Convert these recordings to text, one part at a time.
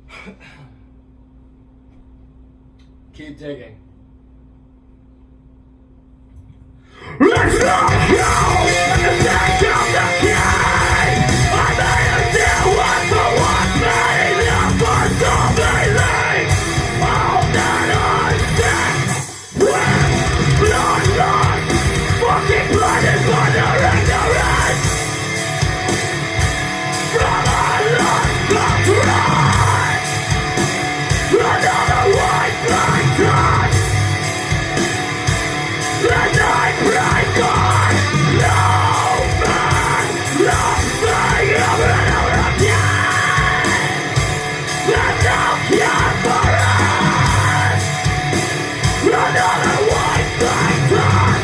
Keep digging. Let's not go in the days of the king. I made a deal with the one made up for so many. All that I said, with blood lost, fucking blinded by their ignorance. From a lost of pride, another white blind touch. And I pray God, no man, nothing ever again. There's no cure for us. Another white blind touch.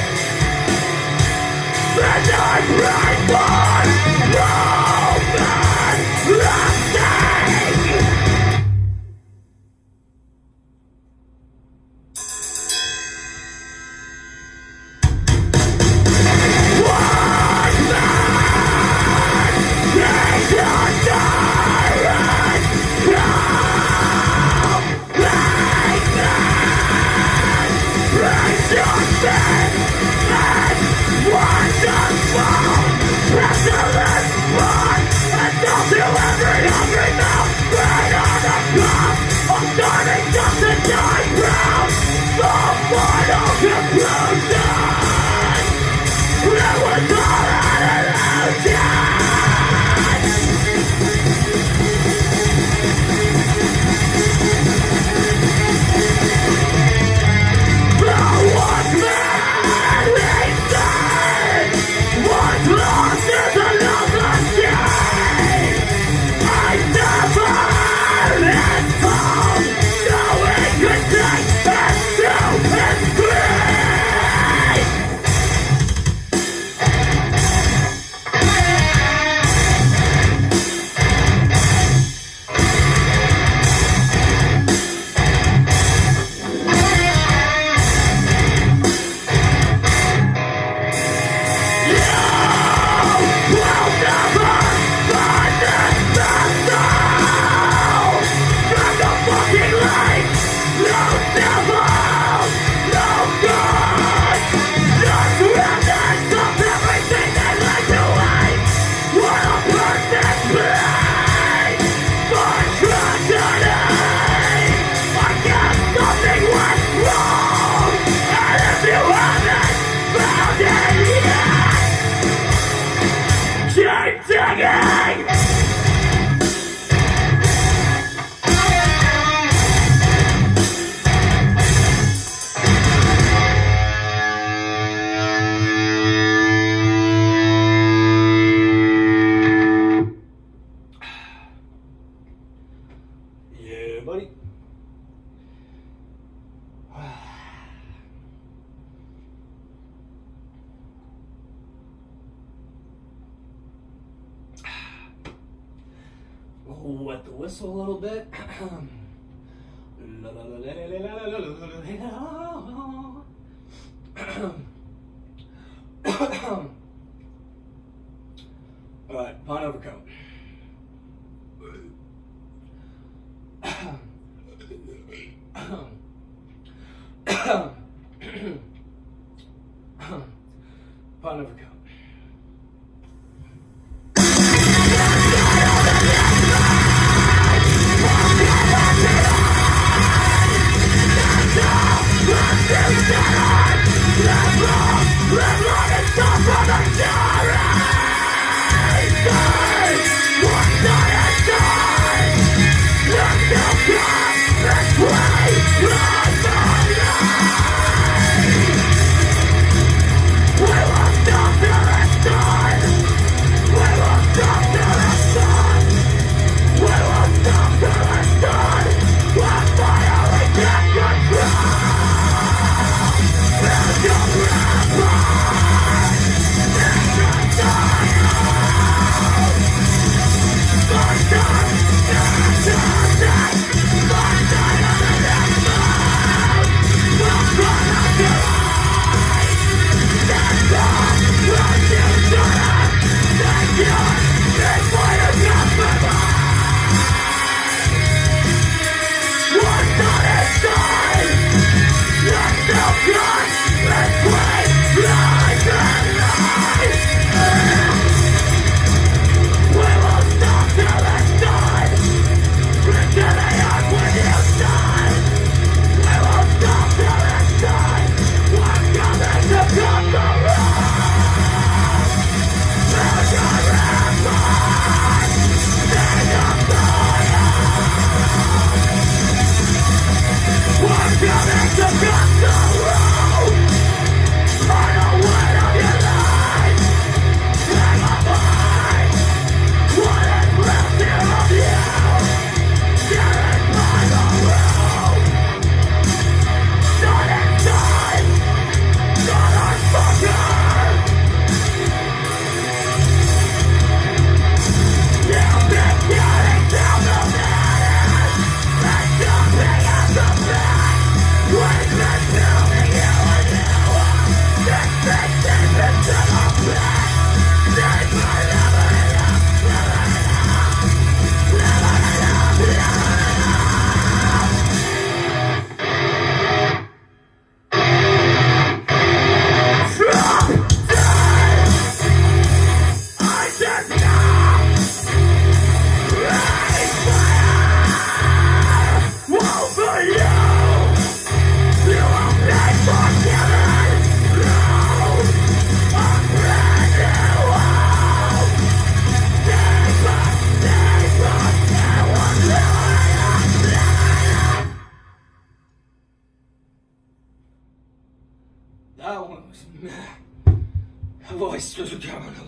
And I pray God, no man, nothing. Wet the whistle a little bit. All right, Pine Overcoat. Pine Overcoat. Live long and suffer the jury. voice to the camera.